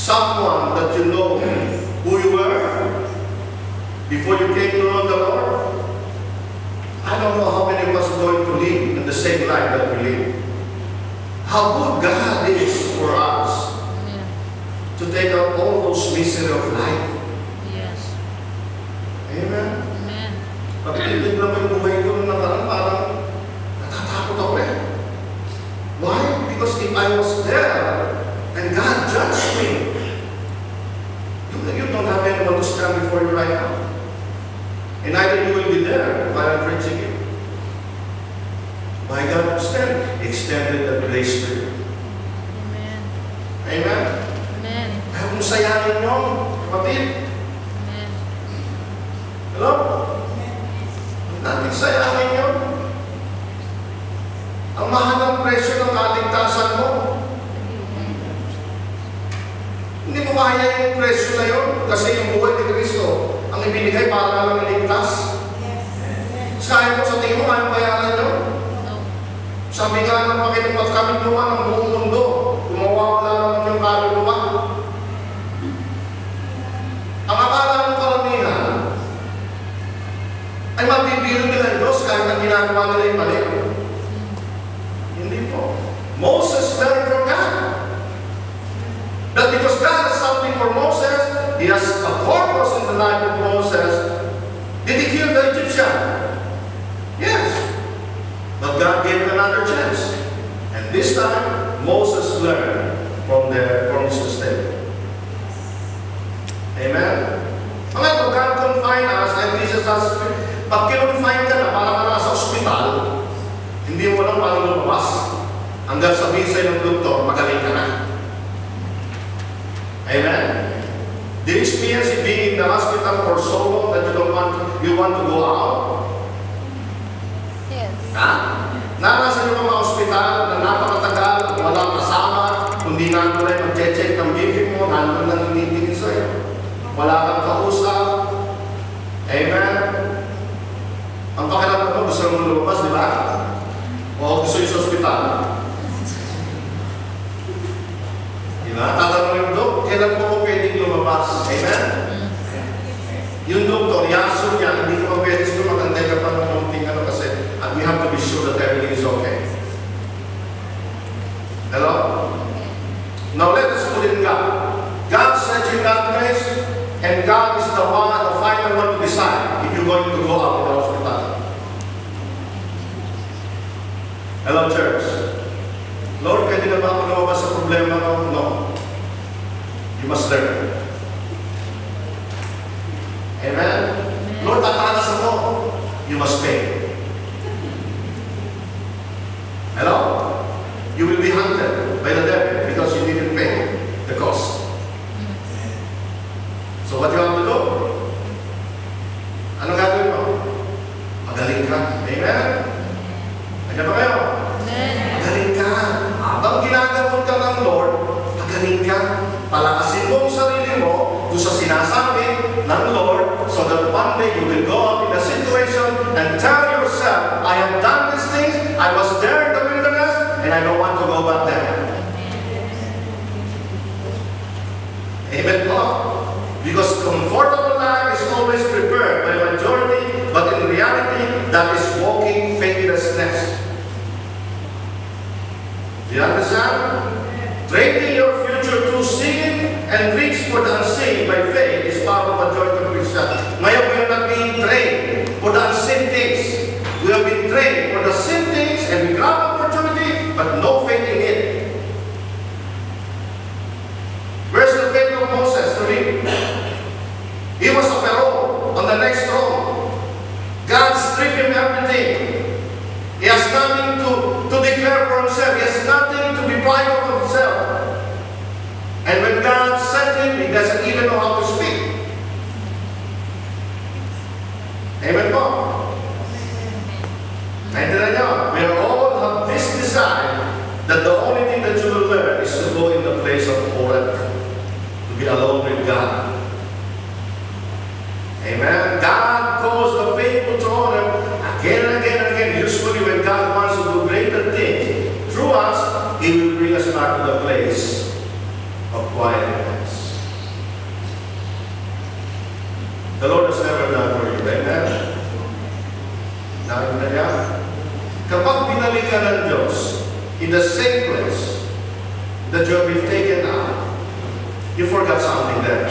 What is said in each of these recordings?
someone that you know who you were before you came to know the Lord? I don't know how many of us are going to live in the same life that we live. How good God is for us to take out all those misery of life. Yes. Amen? Amen. Pag titig naman yung buhay ko nung nakaraan, parang natatakot ako eh. Why? Because if I was there and God judged me, you don't have anyone to stand before you right now. And neither you will be there while I'm preaching you. By God extended the grace to you. Amen. Amen? Amen. Kaya kung sayangin nyo, kapatid, Amen. hello? Natin sayangin nyo. Ang mahal ng presyo ng kaligtasan mo. Hindi mo kaya yung presyo na yun kasi yung buhay ni Kristo ang ibinigay para lang iligtas. Kaya mo sa tingin mo, kayang bayaran nyo? Sabi nga ng Panginoon, kami luwa ng buong mundo, kumawawala naman yung kaluluwa. Ang akala ng karamihan ay mabibiro nila yung Diyos kahit ang ginagawa nila yung mali. Hindi po. Moses learned from God that because God has something for Moses, He has a purpose in the life of Moses. Did He kill the Egyptian? Yes. But God gave him another chance. And this time, Moses learned from his mistake. Amen? Mga ito, God confine us and teaches us, pag kinonfine ka na, parang ka nasa ospital, hindi mo lang paano lumabas. Hanggang sabihin sa'yo ng doktor, magaling ka na. Amen? Did you experience being in the hospital for so long that you want to go out? Yes. Ha? Narasan nyo mga ospital na napakatagal, walang kasama, kundi nandun na mag-check ng BP mo, nandun na ninitingin sa'yo. Wala kang kausap. Amen? Ang pakiramdam mo, gusto mo lumabas, di ba? O gusto nyo sa ospital. Di ba? Tatanong yung dok, kailan mo ko pwedeng lumabas? Amen? Yung doktor, yaso niya, hindi ko pwede siguro magantay ka pa ng konting ano kasi we have to be sure that everything is okay. Hello? Now let us put in God. God sent you in that place, and God is the final one to decide if you're going to go out in the hospital. Hello, church. Lord, pwede na ba ako lumabas sa problema ko? No. You must learn. Amen? Lord, tatalas ako. You must pay. Hello? You will be hunted by the devil because you didn't pay the cost. So what you have to do? Anong gagawin mo? Magaling ka. Amen? Nandiyan ba kayo? Magaling ka. Habang ginagawin ka ng Lord, magaling ka. Palakasin mo ang sarili mo doon sa sinasabi ng Lord so that one day you will go out in a situation and tell yourself, I have done these things, I was there in the wilderness, and I don't want to go back there. Amen po. Because comfortable life is always prepared by majority, but in reality, that is walking faithlessness. Do you understand? Trading your future through singing and reach for the unseen by faith is part of majority of Christians. Ngayon, we are not being trained for the unseen things. We have been trained for the sin things and we grab opportunity, but no faith in it. Where's the faith of Moses to me? He was a Pharaoh on the next throne. God stripped him everything. He has nothing to declare for himself. He has nothing to be proud of himself. And when God sent him, he doesn't even know how to speak. Amen po? Naintindihan niyo? We all have this desire that the only thing that you will learn is to go in the place of Horeb, to be alone with God. Amen? God calls the faithful to Horeb again and again and again. Usually when God wants to do greater things through us, He will bring us back to the place of quietness. The Lord has never done for you. Amen? Nakita niya? Kapag binalik ka ng Diyos in the same place that you have been taken out, you forgot something there.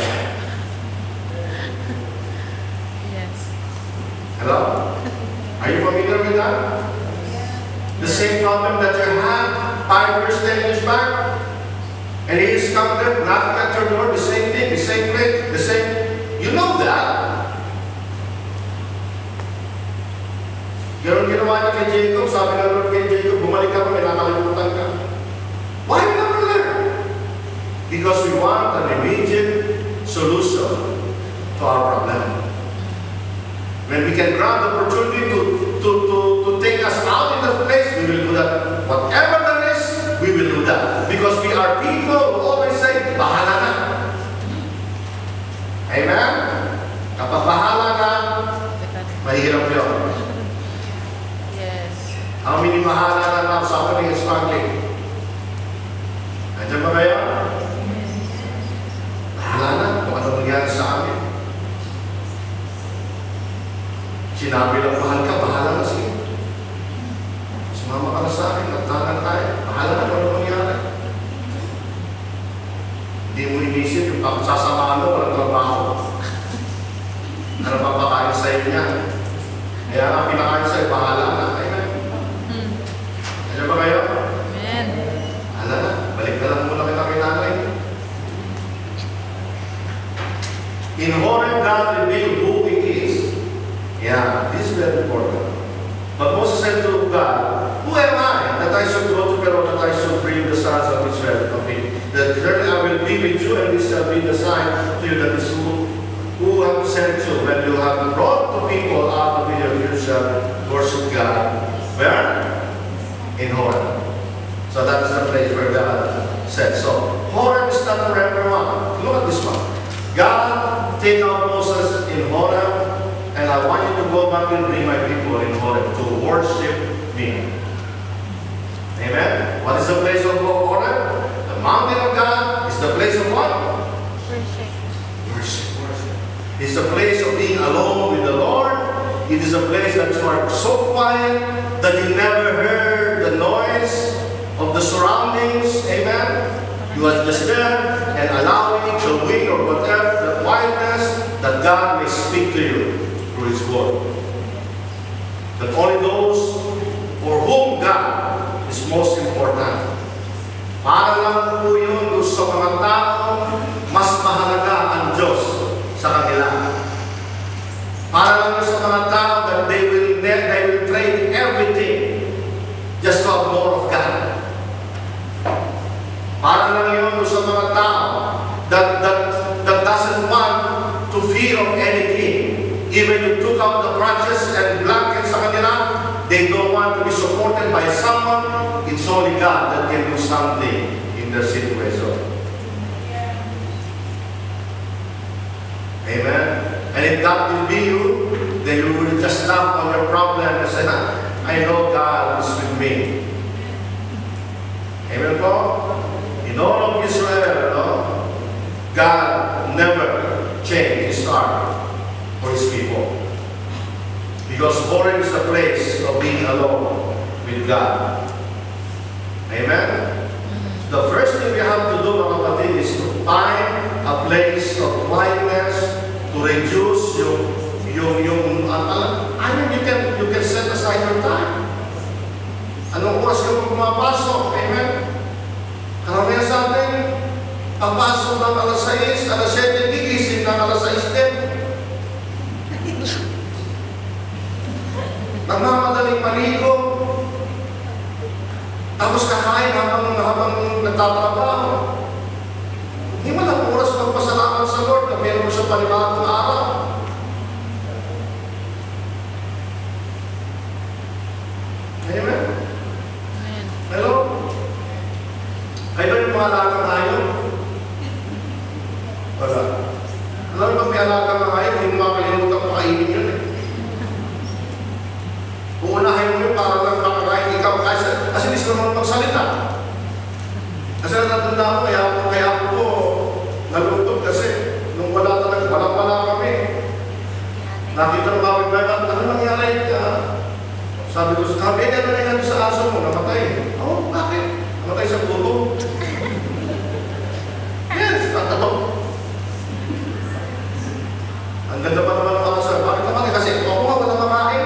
Yes. Hello? Are you familiar with that? The same problem that you had 5 years, 10 years back, and He is come there, knocking at your door, the same thing, the same place, the same. You know that. Ganun ginawa niya kay Jacob, sabi ng Lord kay Jacob, bumalik ka pa, may nakalimutan ka. Why we never learn? Because we want an immediate solution to our problem. When we can grab the opportunity to take us out in that place, we will do that. Whatever there is, we will do that. Because we are people who always say, bahala na. Amen? Kapag bahala ka, mahirap yun. Yes. How many bahala na now suffering and struggling? Nandiyan ba kayo? Bahala na kung ano nangyari sa amin. Sinabi lang, mahal ka, bahala na sige. Sumama ka na sa akin, nagtangan tayo. Bahala na kung ano nangyari. Hindi mo inisip yung sasamahan mo, walang trabaho. Ano pa pakain sa'yo niya? Kaya nga pinakain sa'yo, bahala na. Amen. Ano ba kayo? Amen. Bahala na, balik na lang muna kita kay nanay. In Horeb, God revealed who He is. Yeah, this is very important. But Moses said to God, who am I that I should go to Pharaoh, that I should bring the sons of Israel of me? That surely I will be with you, and this shall be the sign to you that is who have sent you. When you have brought the people out of Egypt, you shall worship God. Where? In Horeb. So that is the place where God said. So Horeb is not for everyone. Look at this one. God take out Moses in Horeb, and I want you to go back and bring my people in Horeb to worship me. Amen? What is the place of Horeb? The mountain of God is the place of what? Worship. Worship. It's a place of being alone with the Lord. It is a place that you are so quiet that you never heard the noise of the surroundings. Amen? You are just there and allowing the wind or whatever, the quietness, that God may speak to you through His Word. That only those for whom God is most important. Para lang po yun sa mga tao, mas mahalaga ang Diyos sa kanila. Para lang sa mga tao that they will trade everything just to have more of God. Para lang yun sa mga tao that doesn't want to fear of anything. Even you took out the branches and blankets sa kanila, they don't want to be supported by someone. It's only God that can do something in their situation. Amen? And if that will be you, then you will just laugh on your problem and say, I know God is with me. Amen po? In all of Israel, God never changed His heart for His people. Because Horeb is the place of being alone with God. Amen? The first thing we have to do, mga kapatid, is to find a place of quietness to reduce you can set aside your time. Anong oras ka pumapasok? Amen? Karamihan sa atin, papasok ng alas 6, alas 7, gigising ng alas 6 din. Nagmamadaling maligo, tapos kakain habang nagtatrabaho. Hindi mo lang oras magpasalamat sa Lord na meron siya panibagong araw. Amen? Amen. Hello? Kayo ba yung mga alagang hayop? Wala. Alam mo ba may alagang hayop, hindi mo makalimutan pakainin yun eh. Uunahin mo yun para lang makakain ikaw. Kasi hindi sila naman magsalita. Kasi natatanda ko, kaya po nalungkot kasi nung wala kami, Nakita mo kami ba, ano nangyari? Sabi ko, ano nangyari sa aso mo? Namatay. Oh, bakit? Namatay sa gutom. Yes, tatanong. Ang ganda pa naman ng aso. Bakit namatay? Kasi ako nga, wala makain.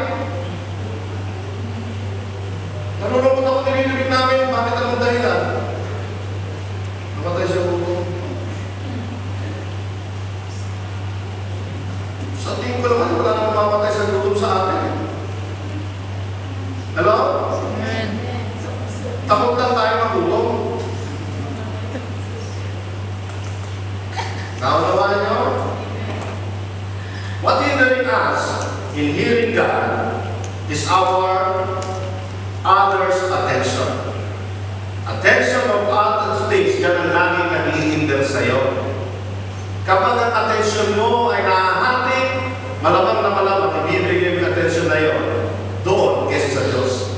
Nalulungkot ako nililibig namin. Bakit anong dahilan? Namatay sa gutom. Sa tingin ko naman, wala nang mamatay sa gutom sa atin. Hello? Amen. Takot lang tayo magutom. Naunawaan niyo? What hindering us in hearing God is our others' attention. Attention of others things, yan ang laging nag-ihinder sa'yo. Kapag ang attention mo ay nahahati, malamang na malamang, ibibigay mo yung attention na yun doon kaysa sa Diyos.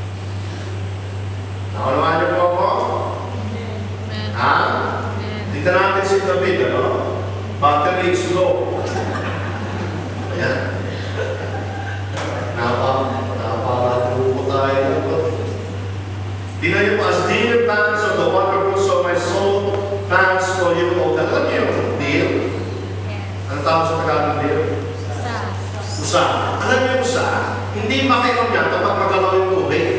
Naunawaan niyo po ako? Amen. Ha? Dito natin si David, ano? Battery is low. Ayan. Napapagrupo tayo. Tingnan niyo po, as dear plans of the wonderful so my soul plans for you, O God. Alam niyo, dear? Anong tawag sa Tagalog, dear? Usa. Alam niyo, usa, hindi makinom yan kapag magalaw yung tubig.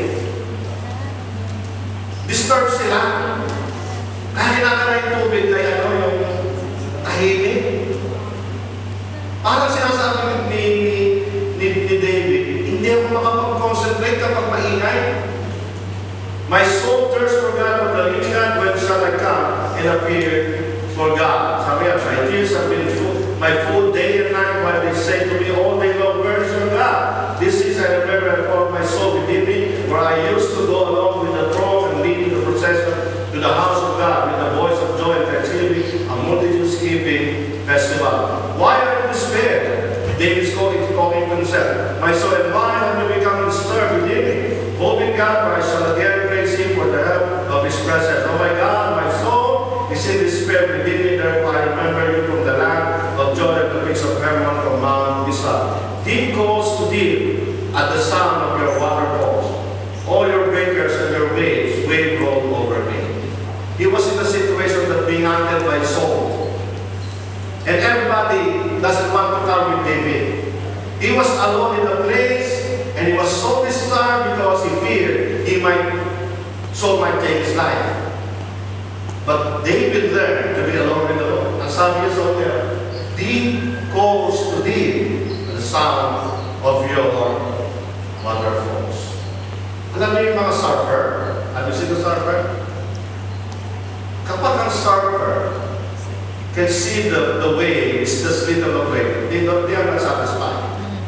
Disturb sila. Kaya kinakala yung tubig na yung tahimik. Parang sinasabi ni David, hindi ako makapag-concentrate kapag maingay. My soul thirsts for God, for the living God, when shall I come and appear for God? Sabi niya, my tears have been full, my food day and night, while they say to me all day long, where is your God? This is, I remember, I called my soul within me, where I used to go along with the throng and leading the procession to the house of God, with the voice of joy and thanksgiving, a multitude keeping festival. Why are you despair? David's calling himself. My soul and mind have become disturbed within me. Hope in God, for I shall again praise Him for the help of His presence. Oh my God, my soul is in despair within me. Therefore I remember you from the land of Jordan, the peaks of Hermon, from Mount Gilead. Deep calls to deep at the sound of your waterfalls. All your breakers and your waves roll over me. He was in a situation that being hunted by Saul. And everybody doesn't want to come with David. He was alone in the place, and he was so disturbed because he feared Saul might take his life. But David learned to be alone with the Lord. And some years old there, deep calls to deep, the sound of your waterfalls. Alam niyo yung mga surfer? Have you seen the surfer? Kapag ang surfer can see the waves, the speed of the wave, they are not satisfied.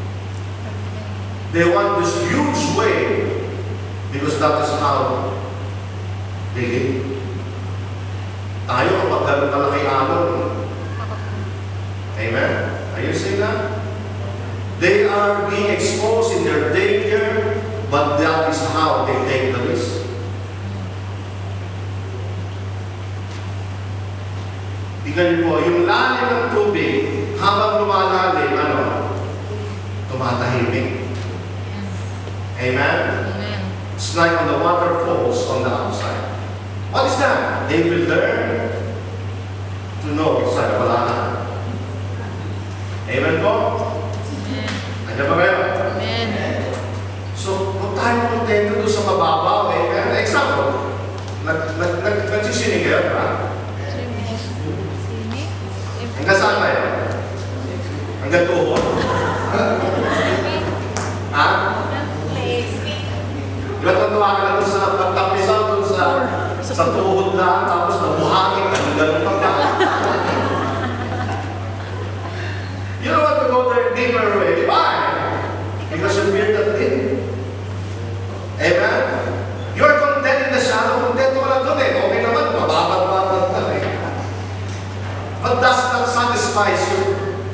They want this huge wave because that is how they live. Tayo kapag ganun kalaki alon. Amen? Are you seeing that? They are being exposed in their danger, but that is how they take the risk. Tingnan niyo po, yung lalim ng tubig, habang lumalalim, tumatahimik. Amen? Amen. It's like on the waterfalls on the outside. What is that? They will learn to know saan wala na. Amen po? Amen. Ano ba kayo? Amen. So, kung tayo kontento doon sa mababaw, amen? Example, nagsisinig kayo, ha? Hanggang saan kayo? Hanggang tuhod? Ha? Diba tuntua ka na doon sa pagtapisaw doon sa tuhod na, tapos nabuhangin ka, ganun pa ka. You don't want to go there deeper way. Why? Because you fear that thing. Amen? You're content in the shadow, content ko lang doon eh. Okay naman, mababag-babag ka eh. But does not satisfy you.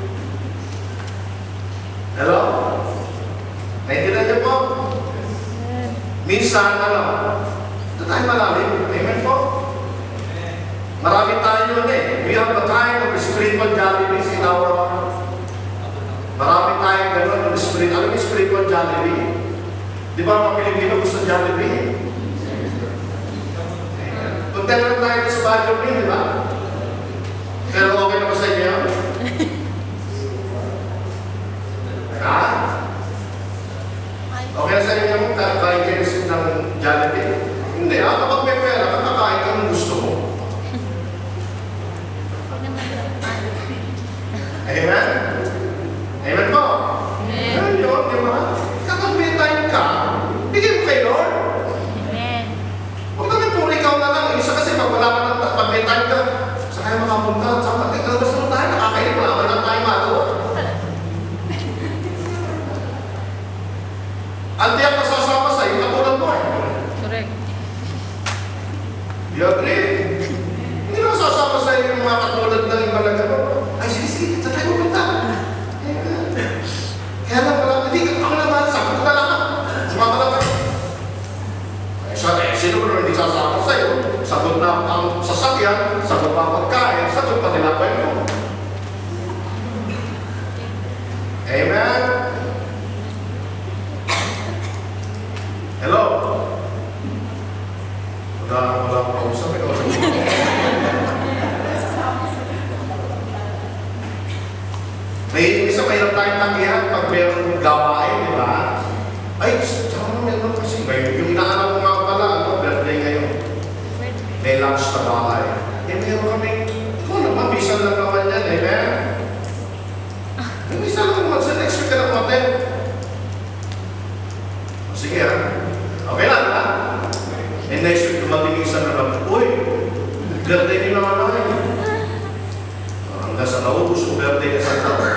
Hello? Naintindihan niyo po? Minsan, ito tayo malalim. Amen po? Marami tayo yun eh. We have a kind of spiritual godliness in our heart. Marami tayo Jollibee. Di ba mga Pilipino gusto Jollibee? Content lang tayo sa Baguio Green, di ba? Pero okay na ba sa inyo? Ha? Okay na sa inyo kung kakain kayo ng Jollibee? Hindi ha, kapag may pera, kakakain ka ng gusto mo. Amen? Amen po? Amen yun, di ba? Kapag may time ka, bigyan mo kay Lord. Amen. Huwag naman puro ikaw na lang. Isa kasi pag wala ka ng pag may time ka, saan kayo makapunta? Saan ka? Kalabas naman tayo, nakakainip, wala ka lang tayo magawa. Ang tiyak na sasama sa'yo, katulad mo eh. Correct. You agree? Hindi naman sasama sa'yo yung mga katulad ng iba na gano'n. Ay, sige, saan tayo pupunta? Kaya lang pala, hindi, ako naman, sagot na lang. Sumama lang kayo. Sino mo hindi sasama sa'yo? Sagot na ang sasakyan, sagot na ang pagkain, sagot pa nila kwento. Amen? Hello? Wala akong kausap. May isa mahirap tayong tanggihan pag mayroong gawain, di ba? Ay, tsaka meron kasi. Yung inaanak ko nga pala, birthday ngayon. May lunch sa bahay. Eh, meron kami, ikaw naman, bisan lang naman yan, amen? May bisan lang naman, sa next week ka na kumatin. Sige ha. Okay lang ha? And next week, dumating isa na lang, uy, birthday ni nanay. Hanggang sa naubos yung birthday ka sa taon.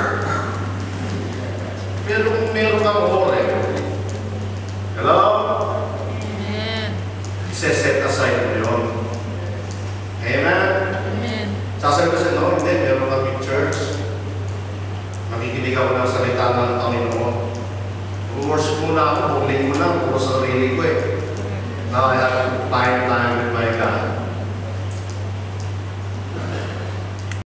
Pero kung meron kang hore, hello? Amen. Set aside mo yun. Amen? Amen. Sasabi ko sa no, hindi, meron kami church. Makikinig ako ng salita ng Panginoon. Worship muna ako, pugling mo lang, puro sarili ko eh. Now I have time with my God.